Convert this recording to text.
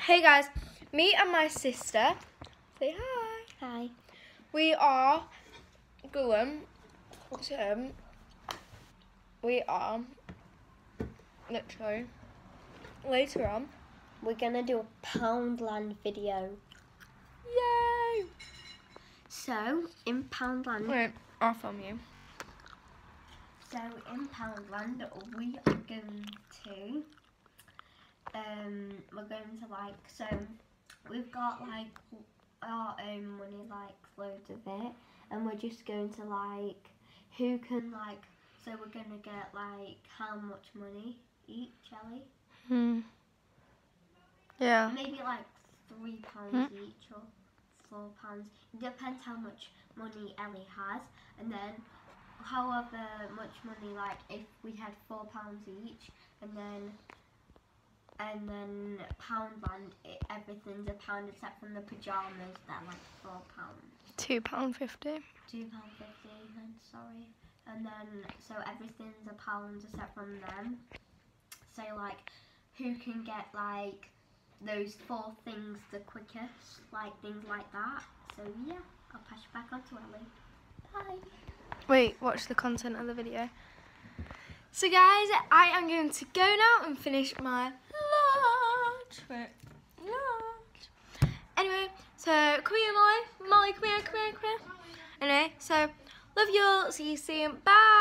Hey guys, me and my sister, say hi. Hi. We are going we are literally later on. We're gonna do a Poundland video. Yay! So in Poundland. Wait, I'll film you. So in Poundland, we are going to. We're going to so we've got our own money, loads of it, and we're just going to who can so we're gonna get how much money each, Ellie? Yeah. Maybe £3 each or £4. It depends how much money Ellie has, and then however much money if we had £4 each, and then Poundland, everything's £1 except from the pyjamas, they're £4. £2.50. £2.50, I'm sorry. And then, so everything's £1 except from them. So who can get those 4 things the quickest, things like that. So yeah, I'll pass you back on to Ellie. Bye. Wait, watch the content of the video. So guys, I am going to go now and finish my lunch. Wait, lunch. Anyway, so come here, Molly. Molly, come here. Anyway, so love you all. See you soon. Bye.